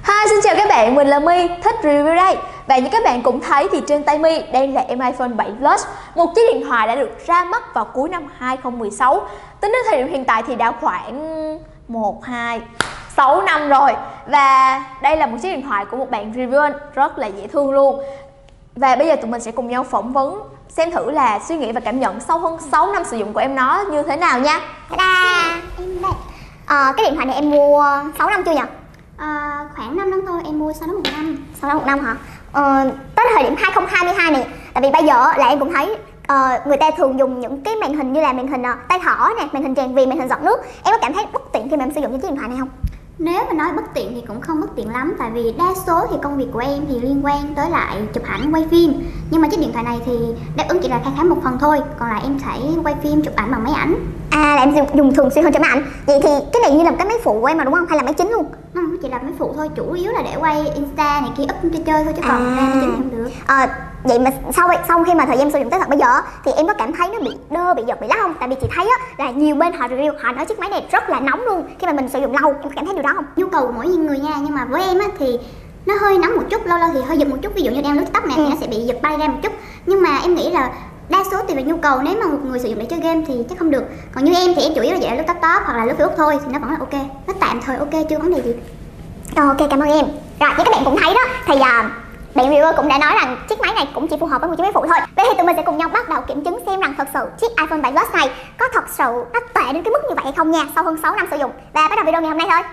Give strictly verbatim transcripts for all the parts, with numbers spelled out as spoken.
Hi, xin chào các bạn, mình là My, thích review đây. Và như các bạn cũng thấy thì trên tay My đây là em iPhone bảy Plus, một chiếc điện thoại đã được ra mắt vào cuối năm hai không một sáu. Tính đến thời điểm hiện tại thì đã khoảng một, hai, sáu năm rồi. Và đây là một chiếc điện thoại của một bạn review rất là dễ thương luôn. Và bây giờ tụi mình sẽ cùng nhau phỏng vấn xem thử là suy nghĩ và cảm nhận sau hơn sáu năm sử dụng của em nó như thế nào nha. Ta-da! Em đây. Ờ, cái điện thoại này em mua sáu năm chưa nhỉ? À, khoảng năm năm thôi, em mua sau đó một năm. Sau đó một năm hả? Ờ, tới thời điểm hai không hai hai này, tại vì bây giờ là em cũng thấy uh, người ta thường dùng những cái màn hình như là màn hình uh, tay thỏ nè, màn hình tràn viền, màn hình giọt nước. Em có cảm thấy bất tiện khi mà em sử dụng những chiếc điện thoại này không? Nếu mà nói bất tiện thì cũng không bất tiện lắm, tại vì đa số thì công việc của em thì liên quan tới lại chụp ảnh, quay phim. Nhưng mà chiếc điện thoại này thì đáp ứng chỉ là khai khá một phần thôi, còn lại em phải quay phim, chụp ảnh bằng máy ảnh. À, là em dùng, dùng thường xuyên hơn cho máy ảnh. Vậy thì cái này như là một cái máy phụ của em mà đúng không? Hay là máy chính luôn? Không, nó chỉ là máy phụ thôi, chủ yếu là để quay Insta này kia, up chơi chơi thôi, chứ còn à. ra máy chính không được. À, vậy mà sau sau khi mà thời gian sử dụng tới thật bây giờ thì em có cảm thấy nó bị đơ, bị giật, bị lắc không? Tại vì chị thấy á, là nhiều bên họ review, họ nói chiếc máy này rất là nóng luôn khi mà mình sử dụng lâu. Em có cảm thấy điều đó không? Nhu cầu của mỗi người nha, nhưng mà với em á thì nó hơi nóng một chút, lâu lâu thì hơi giật một chút. Ví dụ như đang lướt tóc này ừ. thì nó sẽ bị giật bay ra một chút. Nhưng mà em nghĩ là đa số tùy vào nhu cầu, nếu mà một người sử dụng để chơi game thì chắc không được. Còn như em thì em chủ yếu là chỉ là lướt tóc top hoặc là lướt Facebook thôi thì nó vẫn là ok, nó tạm thời ok, chưa vấn đề gì. Ờ, ok, cảm ơn em. Rồi, như các bạn cũng thấy đó, thì uh, bạn reviewer cũng đã nói rằng chiếc máy này cũng chỉ phù hợp với một chiếc máy phụ thôi. Vậy thì tụi mình sẽ cùng nhau bắt đầu kiểm chứng xem rằng thật sự chiếc iPhone bảy Plus này có thật sự nó tệ đến cái mức như vậy hay không nha, sau hơn sáu năm sử dụng. Và bắt đầu video ngày hôm nay thôi.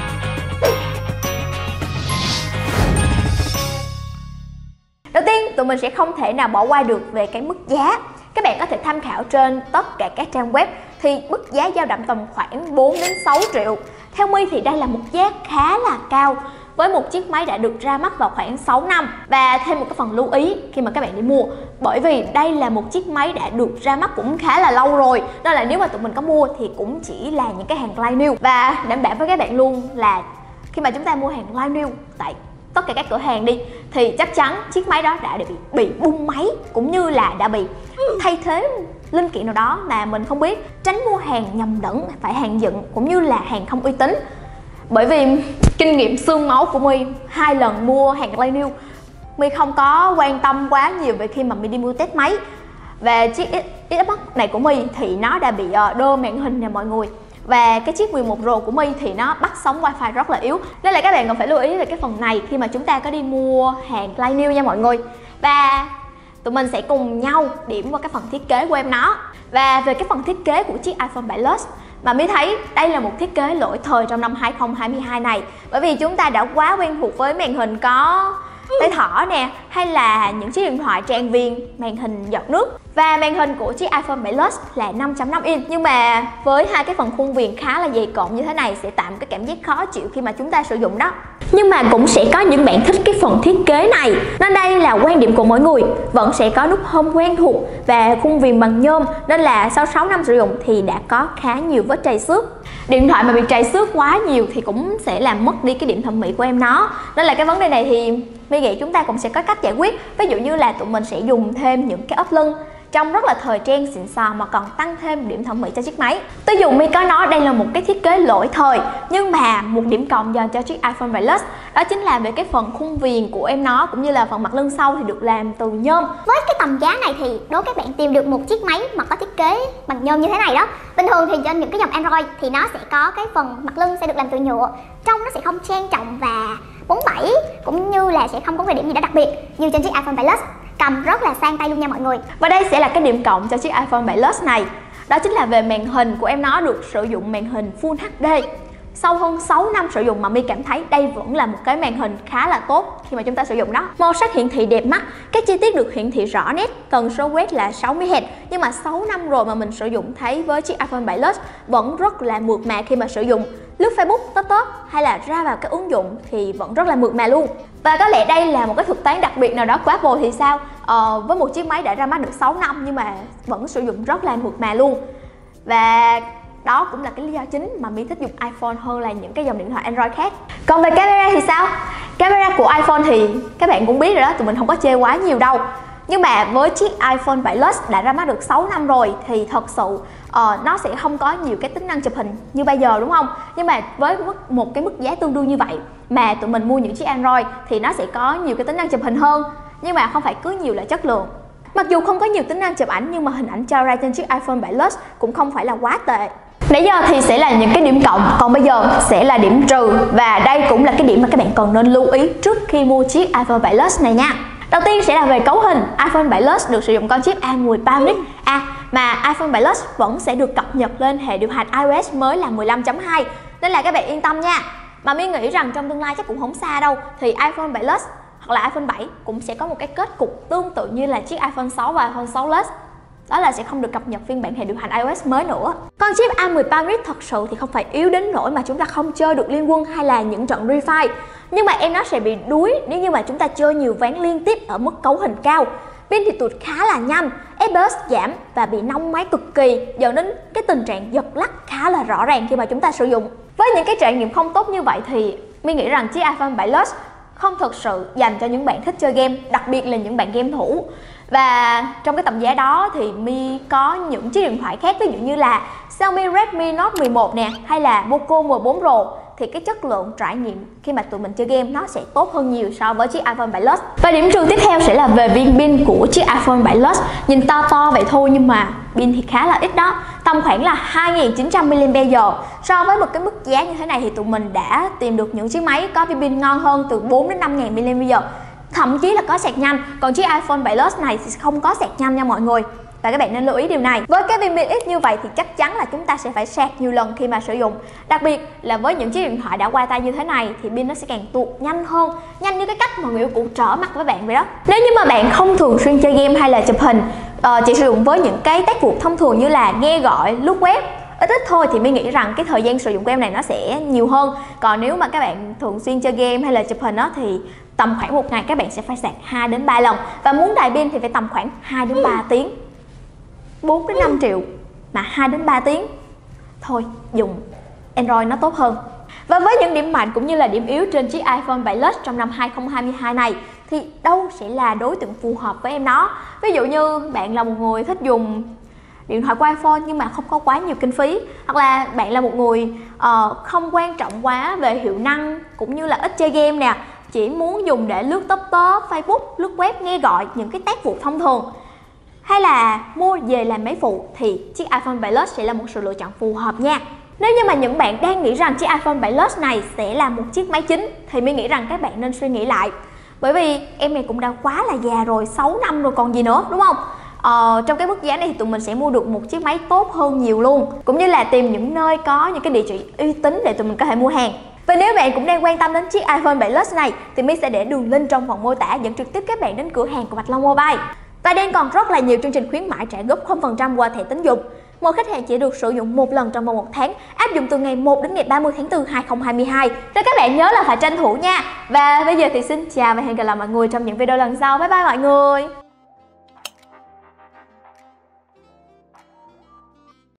Đầu tiên, tụi mình sẽ không thể nào bỏ qua được về cái mức giá. Các bạn có thể tham khảo trên tất cả các trang web thì mức giá dao động tầm khoảng bốn đến sáu triệu. Theo My thì đây là một giá khá là cao với một chiếc máy đã được ra mắt vào khoảng sáu năm. Và thêm một cái phần lưu ý khi mà các bạn đi mua, bởi vì đây là một chiếc máy đã được ra mắt cũng khá là lâu rồi, nên là nếu mà tụi mình có mua thì cũng chỉ là những cái hàng live new. Và đảm bảo với các bạn luôn là khi mà chúng ta mua hàng live new tại tất cả các cửa hàng đi thì chắc chắn chiếc máy đó đã bị bị bung máy, cũng như là đã bị thay thế linh kiện nào đó mà mình không biết. Tránh mua hàng nhầm lẫn, phải hàng dựng cũng như là hàng không uy tín. Bởi vì kinh nghiệm xương máu của My, hai lần mua hàng live new, My không có quan tâm quá nhiều về khi mà My đi mua test máy. Và chiếc Xbox này của My thì nó đã bị đơ màn hình nè mọi người. Và cái chiếc mười một Pro của My thì nó bắt sóng wifi rất là yếu, nên là các bạn cần phải lưu ý về cái phần này khi mà chúng ta có đi mua hàng live new nha mọi người. Và tụi mình sẽ cùng nhau điểm vào cái phần thiết kế của em nó. Và về cái phần thiết kế của chiếc iPhone bảy Plus mà My thấy đây là một thiết kế lỗi thời trong năm hai không hai hai này. Bởi vì chúng ta đã quá quen thuộc với màn hình có tay thỏ nè, hay là những chiếc điện thoại tràn viền, màn hình giọt nước. Và màn hình của chiếc iPhone bảy Plus là năm chấm năm inch, nhưng mà với hai cái phần khuôn viền khá là dày cộm như thế này sẽ tạo cái cảm giác khó chịu khi mà chúng ta sử dụng đó. Nhưng mà cũng sẽ có những bạn thích cái phần thiết kế này, nên đây là quan điểm của mỗi người. Vẫn sẽ có nút home quen thuộc và khuôn viền bằng nhôm, nên là sau sáu năm sử dụng thì đã có khá nhiều vết trầy xước. Điện thoại mà bị trầy xước quá nhiều thì cũng sẽ làm mất đi cái điểm thẩm mỹ của em nó. Nên là cái vấn đề này thì My nghĩ chúng ta cũng sẽ có cách giải quyết. Ví dụ như là tụi mình sẽ dùng thêm những cái ốp lưng trông rất là thời trang xịn sò mà còn tăng thêm điểm thẩm mỹ cho chiếc máy. Tuy dù My có nói đây là một cái thiết kế lỗi thời, nhưng mà một điểm cộng dành cho chiếc iPhone bảy Plus đó chính là về cái phần khung viền của em nó, cũng như là phần mặt lưng sau thì được làm từ nhôm. Với cái tầm giá này thì đố các bạn tìm được một chiếc máy mà có thiết kế bằng nhôm như thế này đó. Bình thường thì trên những cái dòng Android thì nó sẽ có cái phần mặt lưng sẽ được làm từ nhựa, trông nó sẽ không trang trọng và bốn bảy, cũng như là sẽ không có cái điểm gì đó đặc biệt như trên chiếc iPhone bảy Plus. Cầm rất là sang tay luôn nha mọi người. Và đây sẽ là cái điểm cộng cho chiếc iPhone bảy Plus này. Đó chính là về màn hình của em nó được sử dụng màn hình Full hát đê. Sau hơn sáu năm sử dụng mà My cảm thấy đây vẫn là một cái màn hình khá là tốt khi mà chúng ta sử dụng đó. Màu sắc hiển thị đẹp mắt, các chi tiết được hiển thị rõ nét, tần số quét là sáu mươi héc. Nhưng mà sáu năm rồi mà mình sử dụng thấy với chiếc iPhone bảy Plus vẫn rất là mượt mà khi mà sử dụng. Lướt Facebook, top top hay là ra vào cái ứng dụng thì vẫn rất là mượt mà luôn. Và có lẽ đây là một cái thuật toán đặc biệt nào đó của Apple thì sao? Ờ, với một chiếc máy đã ra mắt được sáu năm nhưng mà vẫn sử dụng rất là mượt mà luôn. Và đó cũng là cái lý do chính mà My thích dùng iPhone hơn là những cái dòng điện thoại Android khác. Còn về camera thì sao? Camera của iPhone thì các bạn cũng biết rồi đó, tụi mình không có chê quá nhiều đâu. Nhưng mà với chiếc iPhone bảy Plus đã ra mắt được sáu năm rồi thì thật sự ờ, nó sẽ không có nhiều cái tính năng chụp hình như bây giờ đúng không? Nhưng mà với mức, một cái mức giá tương đương như vậy mà tụi mình mua những chiếc Android thì nó sẽ có nhiều cái tính năng chụp hình hơn, nhưng mà không phải cứ nhiều là chất lượng. Mặc dù không có nhiều tính năng chụp ảnh nhưng mà hình ảnh cho ra trên chiếc iPhone bảy Plus cũng không phải là quá tệ. Nãy giờ thì sẽ là những cái điểm cộng, còn bây giờ sẽ là điểm trừ, và đây cũng là cái điểm mà các bạn cần nên lưu ý trước khi mua chiếc iPhone bảy Plus này nha. Đầu tiên sẽ là về cấu hình. iPhone bảy Plus được sử dụng con chip A mười Bionic A, mà iPhone bảy Plus vẫn sẽ được cập nhật lên hệ điều hành iOS mới là mười lăm chấm hai, nên là các bạn yên tâm nha. Mà My nghĩ rằng trong tương lai chắc cũng không xa đâu thì iPhone bảy Plus hoặc là iPhone bảy cũng sẽ có một cái kết cục tương tự như là chiếc iPhone sáu và iPhone sáu Plus. Đó là sẽ không được cập nhật phiên bản hệ điều hành iOS mới nữa. Con chip A mười Bionic thật sự thì không phải yếu đến nỗi mà chúng ta không chơi được Liên Quân hay là những trận refi, nhưng mà em nó sẽ bị đuối nếu như mà chúng ta chơi nhiều ván liên tiếp ở mức cấu hình cao. Pin thì tụt khá là nhanh, ép pê ét giảm và bị nóng máy cực kỳ, dẫn đến cái tình trạng giật lắc khá là rõ ràng khi mà chúng ta sử dụng. Với những cái trải nghiệm không tốt như vậy thì My nghĩ rằng chiếc iPhone bảy Plus không thực sự dành cho những bạn thích chơi game, đặc biệt là những bạn game thủ. Và trong cái tầm giá đó thì My có những chiếc điện thoại khác, ví dụ như là Xiaomi Redmi Note mười một nè, hay là Poco mười bốn Pro, thì cái chất lượng trải nghiệm khi mà tụi mình chơi game nó sẽ tốt hơn nhiều so với chiếc iPhone bảy Plus. Và điểm trừ tiếp theo sẽ là về viên pin của chiếc iPhone bảy Plus. Nhìn to to vậy thôi nhưng mà pin thì khá là ít đó, tầm khoảng là hai nghìn chín trăm mi li am pe giờ. So với một cái mức giá như thế này thì tụi mình đã tìm được những chiếc máy có viên pin ngon hơn từ bốn đến năm nghìn mi li am pe giờ, thậm chí là có sạc nhanh. Còn chiếc iPhone bảy Plus này thì không có sạc nhanh nha mọi người, và các bạn nên lưu ý điều này. Với cái viên pin ít như vậy thì chắc chắn là chúng ta sẽ phải sạc nhiều lần khi mà sử dụng. Đặc biệt là với những chiếc điện thoại đã qua tay như thế này thì pin nó sẽ càng tuột nhanh hơn, nhanh như cái cách mà Nguyễn Cụ trở mặt với bạn vậy đó. Nếu như mà bạn không thường xuyên chơi game hay là chụp hình, uh, chỉ sử dụng với những cái tác vụ thông thường như là nghe gọi, lướt web ít ít thôi, thì mình nghĩ rằng cái thời gian sử dụng của em này nó sẽ nhiều hơn. Còn nếu mà các bạn thường xuyên chơi game hay là chụp hình đó thì tầm khoảng một ngày các bạn sẽ phải sạc hai đến ba lần, và muốn đầy pin thì phải tầm khoảng hai đến ba tiếng. bốn đến năm triệu mà hai đến ba tiếng. Thôi, dùng Android nó tốt hơn. Và với những điểm mạnh cũng như là điểm yếu trên chiếc iPhone bảy Plus trong năm hai không hai hai này thì đâu sẽ là đối tượng phù hợp với em nó. Ví dụ như bạn là một người thích dùng điện thoại của iPhone nhưng mà không có quá nhiều kinh phí, hoặc là bạn là một người uh, không quan trọng quá về hiệu năng cũng như là ít chơi game nè, chỉ muốn dùng để lướt top top, Facebook, lướt web, nghe gọi, những cái tác vụ thông thường, hay là mua về làm máy phụ, thì chiếc iPhone bảy Plus sẽ là một sự lựa chọn phù hợp nha. Nếu như mà những bạn đang nghĩ rằng chiếc iPhone bảy Plus này sẽ là một chiếc máy chính thì mình nghĩ rằng các bạn nên suy nghĩ lại. Bởi vì em này cũng đã quá là già rồi, sáu năm rồi còn gì nữa, đúng không? Ờ, trong cái mức giá này thì tụi mình sẽ mua được một chiếc máy tốt hơn nhiều luôn, cũng như là tìm những nơi có những cái địa chỉ uy tín để tụi mình có thể mua hàng. Và nếu bạn cũng đang quan tâm đến chiếc iPhone bảy Plus này thì mình sẽ để đường link trong phần mô tả dẫn trực tiếp các bạn đến cửa hàng của Bạch Long Mobile. Và đang còn rất là nhiều chương trình khuyến mãi trả góp không phần trăm qua thẻ tín dụng. Mỗi khách hàng chỉ được sử dụng một lần trong vòng một tháng, áp dụng từ ngày một đến ngày ba mươi tháng tư hai không hai hai. Nên các bạn nhớ là phải tranh thủ nha. Và bây giờ thì xin chào và hẹn gặp lại mọi người trong những video lần sau. Bye bye mọi người.